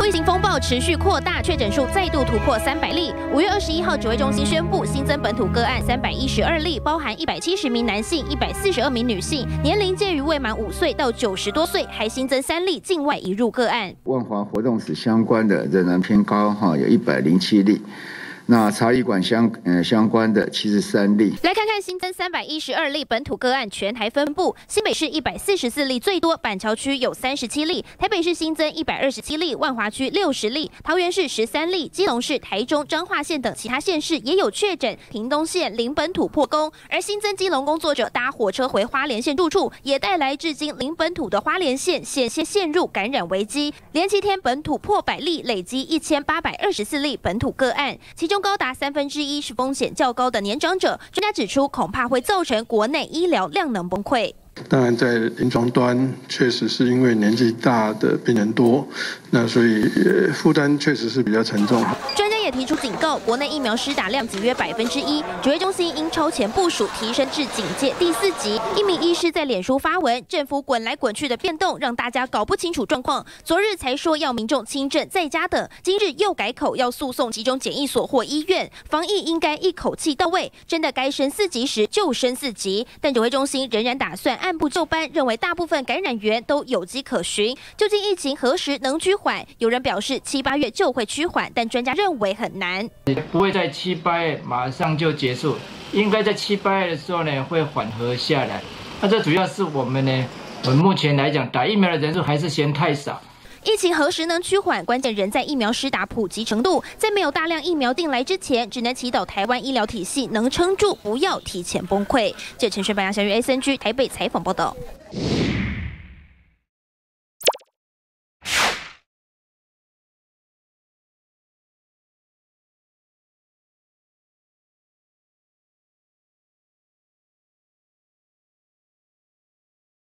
疫情风暴持续扩大，确诊数再度突破300例。5月21号，指挥中心宣布新增本土个案312例，包含170名男性、142名女性，年龄介于未满5岁到90多岁，还新增3例境外移入个案。 万华活动史相关的仍然偏高有107例。 那茶艺馆相关的73例。 来看看新增312例本土个案全台分布，新北市144例最多，板桥区有37例，台北市新增127例，万华区60例，桃园市13例，基隆市、台中、彰化县等其他县市也有确诊，屏东县零本土破功，而新增基隆工作者搭火车回花莲县住处，也带来至今零本土的花莲县陷入感染危机，连7天本土破100例，累积1824例本土个案，其中高达1/3是风险较高的年长者。专家指出，恐怕会造成国内医疗量能崩溃。 当然，在临床端确实是因为年纪大的病人多，那所以负担确实是比较沉重。 专家也提出警告，国内疫苗施打量仅约1%，指挥中心应超前部署，提升至警戒第4级。一名医师在脸书发文，政府滚来滚去的变动，让大家搞不清楚状况。昨日才说要民众轻症在家等，今日又改口要诉讼集中检疫所或医院。防疫应该一口气到位，真的该升4级时就升4级。但指挥中心仍然打算 按部就班，认为大部分感染源都有迹可循。究竟疫情何时能趋缓？有人表示7、8月就会趋缓，但专家认为很难。 不会在7、8月马上就结束，应该在7、8月的时候呢会缓和下来。那这主要是我们目前来讲打疫苗的人数还是嫌太少。 疫情何时能趋缓？关键仍在疫苗施打普及程度。在没有大量疫苗进来之前，只能祈祷台湾医疗体系能撑住，不要提前崩溃。这陈轩、白杨、小玉 SNG 台北采访报道。